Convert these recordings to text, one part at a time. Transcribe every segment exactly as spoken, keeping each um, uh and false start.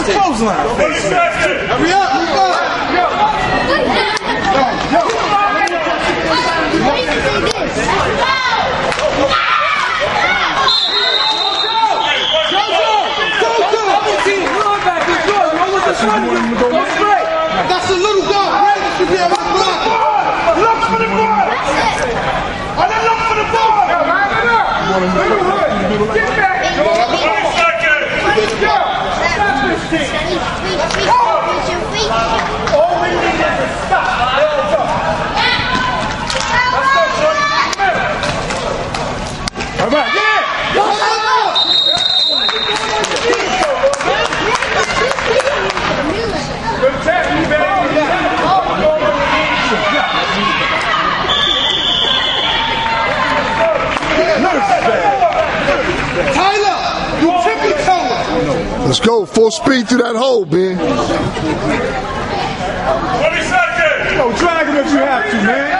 That's a clothesline. Hurry up, move on. Yo, yo. That's a little guy. Ready to be able to block. Look for the ball. I didn't look for the ball. Line it up. Get back. One second. Go. All we need is a stop. Let's go. Let's go, Shorty. All right, yeah. Go, go, go. Good tap, you baby. Tyler, you tippy toe. Let's go, full speed through that hole, Ben. twenty seconds. Go drag him if you have to, man.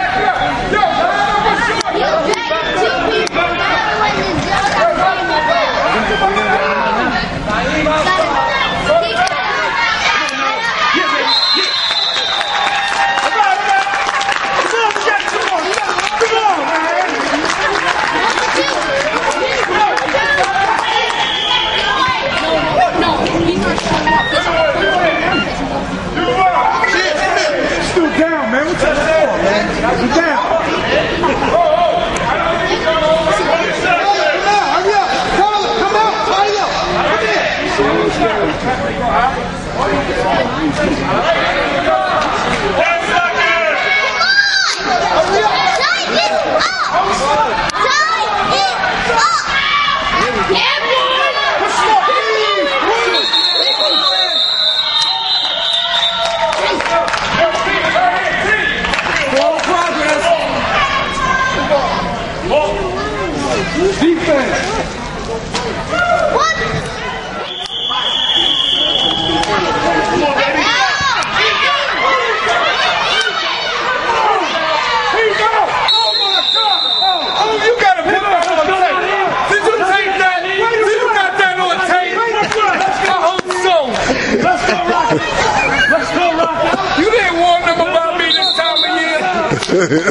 You know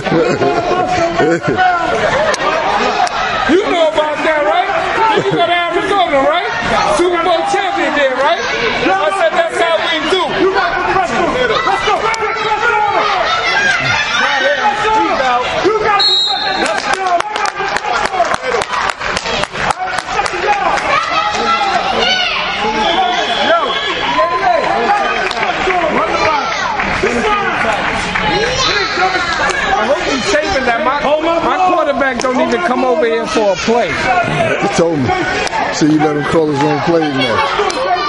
about that, right? You got Arizona, right? Super Bowl champion there, right? I said that's how we do. You got the let's go. Let's go. You got the let's go. I hope he's saving that. My, my quarterback don't need to come over here for a play. He told me. So you let him call his own play now.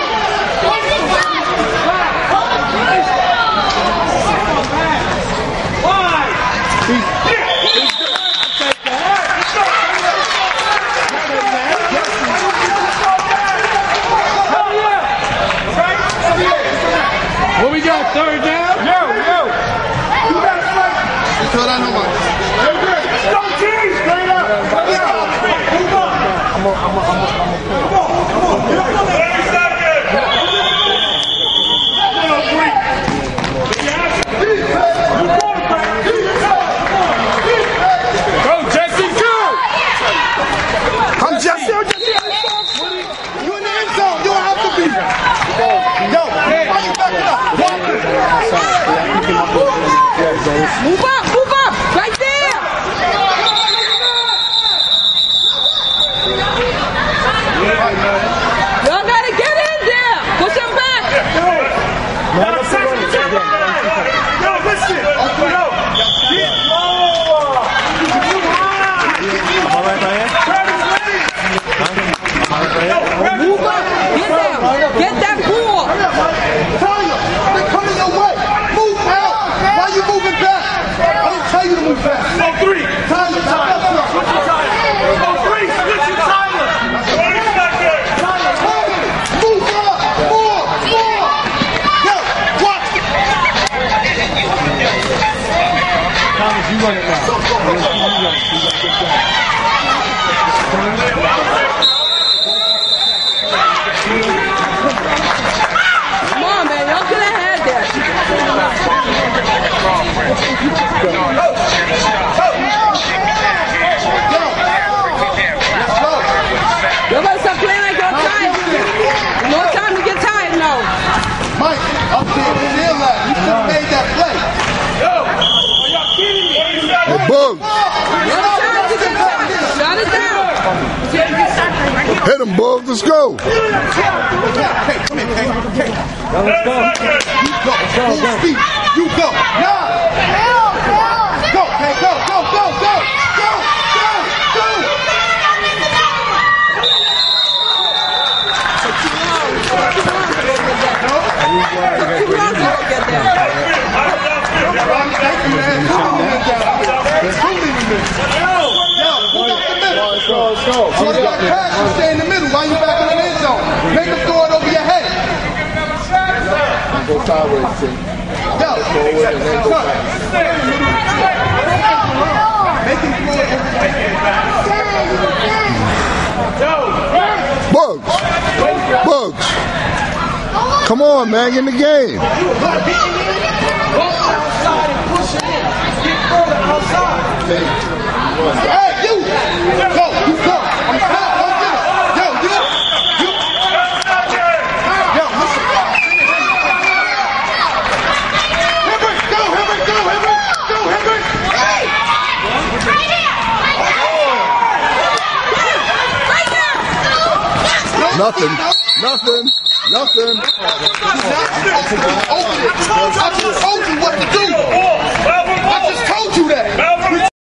What we got? Third down? Yo, yo. You got to fight. Throw that no more. Don't cheese. Straight up. Move on. I'm on. I'm on. I'm on. Come on. Come on. thirty seconds. Go, Jesse. Go. I'm Jesse. I'm Jesse. You in the end zone. You don't have to be. Yo, why you backing up? Move up, move up, right there. Y'all gotta get in there. Push him back. Yo, listen. Yo, get lower. Am I right by here? Move up, get there. Get that ball. Tyler, they're coming your way. Move out. Why are you moving back? I didn't tell you to move back. Go three. Tyler, Tyler. Switch your Tyler. Go three. Switch your Tyler. twenty seconds. Tyler, Tyler, move up. More, more. Yo, watch. Thomas, you run it now. You run it. You got to get down. Hit him, Bugs. Let's go. Hey, come here, Kay. Kay. Let's go. You go. Full speed. You go. Nah. Go, Kay. Go, go, go, go. Go, go, go. Stay in the middle. Why you back in the end zone? Make them throw it over your head. Go sideways, T. Go. Forward and then go back. Make him throw it over your head. Bugs. Bugs. Come on, man. Get in the game. Hey, you. Go. You go. I'm sorry. Don't get it. Yo, you. You. Yo, listen. Hibbert, go, Hibbert, go, Hibbert. Go, Hibbert. Hey. Nothing. Nothing. Nothing. Open it. I just told you what to do. I just told you that.